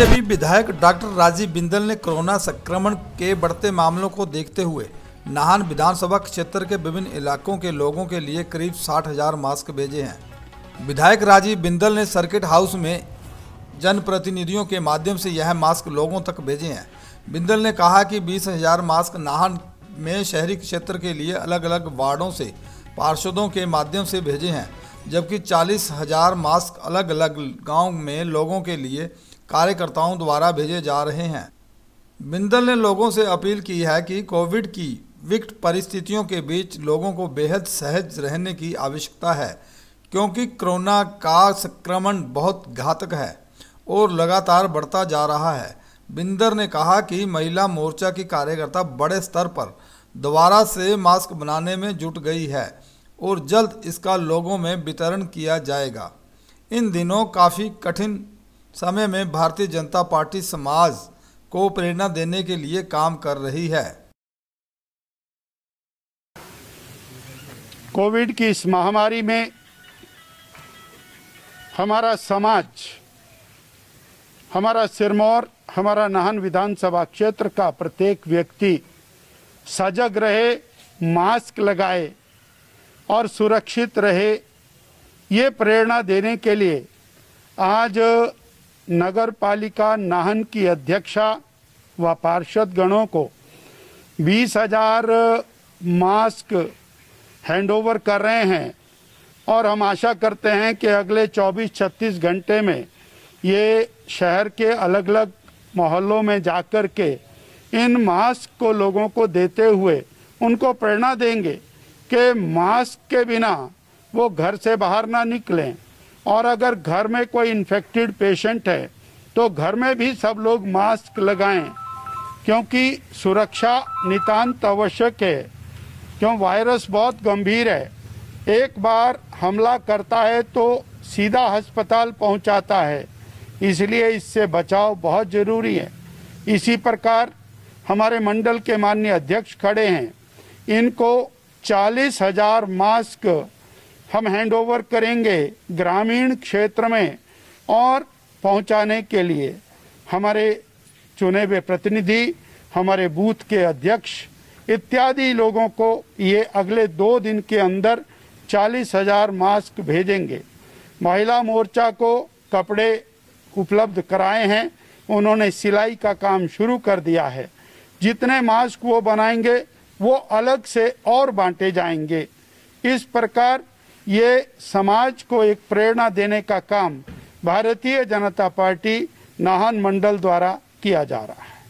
BJP विधायक doctor Rajiv Bindal ने corona संक्रमण के बढ़ते मामलों को देखते हुए नाहन विधानसभा क्षेत्र के विभिन्न इलाकों के लोगों के लिए करीब 60,000 मास्क भेजे हैं। विधायक राजीव बिंदल ने सर्किट हाउस में जनप्रतिनिधियों के माध्यम से यह मास्क लोगों तक भेजे हैं। बिंदल ने कहा कि 20,000 मास्क नाहन में शहरी क्षेत्र के लिए अलग अलग वार्डों से पार्षदों के माध्यम से भेजे हैं, जबकि 40,000 मास्क अलग अलग गांव में लोगों के लिए कार्यकर्ताओं द्वारा भेजे जा रहे हैं। बिंदल ने लोगों से अपील की है कि कोविड की विकट परिस्थितियों के बीच लोगों को बेहद सहज रहने की आवश्यकता है, क्योंकि कोरोना का संक्रमण बहुत घातक है और लगातार बढ़ता जा रहा है। बिंदल ने कहा कि महिला मोर्चा की कार्यकर्ता बड़े स्तर पर दोबारा से मास्क बनाने में जुट गई है और जल्द इसका लोगों में वितरण किया जाएगा। इन दिनों काफ़ी कठिन समय में भारतीय जनता पार्टी समाज को प्रेरणा देने के लिए काम कर रही है। कोविड की इस महामारी में हमारा समाज, हमारा सिरमौर, हमारा नाहन विधानसभा क्षेत्र का प्रत्येक व्यक्ति सजग रहे, मास्क लगाए और सुरक्षित रहे, ये प्रेरणा देने के लिए आज नगर पालिका नाहन की अध्यक्षा व पार्षद गणों को 20,000 मास्क हैंडओवर कर रहे हैं और हम आशा करते हैं कि अगले 24-36 घंटे में ये शहर के अलग अलग मोहल्लों में जाकर के इन मास्क को लोगों को देते हुए उनको प्रेरणा देंगे कि मास्क के बिना वो घर से बाहर ना निकलें, और अगर घर में कोई इन्फेक्टेड पेशेंट है तो घर में भी सब लोग मास्क लगाएं, क्योंकि सुरक्षा नितांत आवश्यक है। क्यों वायरस बहुत गंभीर है, एक बार हमला करता है तो सीधा अस्पताल पहुंचाता है, इसलिए इससे बचाव बहुत ज़रूरी है। इसी प्रकार हमारे मंडल के माननीय अध्यक्ष खड़े हैं, इनको 40,000 मास्क हम हैंडओवर करेंगे ग्रामीण क्षेत्र में, और पहुंचाने के लिए हमारे चुने हुए प्रतिनिधि, हमारे बूथ के अध्यक्ष इत्यादि लोगों को ये अगले 2 दिन के अंदर 40,000 मास्क भेजेंगे। महिला मोर्चा को कपड़े उपलब्ध कराए हैं, उन्होंने सिलाई का काम शुरू कर दिया है। जितने मास्क वो बनाएंगे वो अलग से और बांटे जाएंगे। इस प्रकार ये समाज को एक प्रेरणा देने का काम भारतीय जनता पार्टी नाहन मंडल द्वारा किया जा रहा है।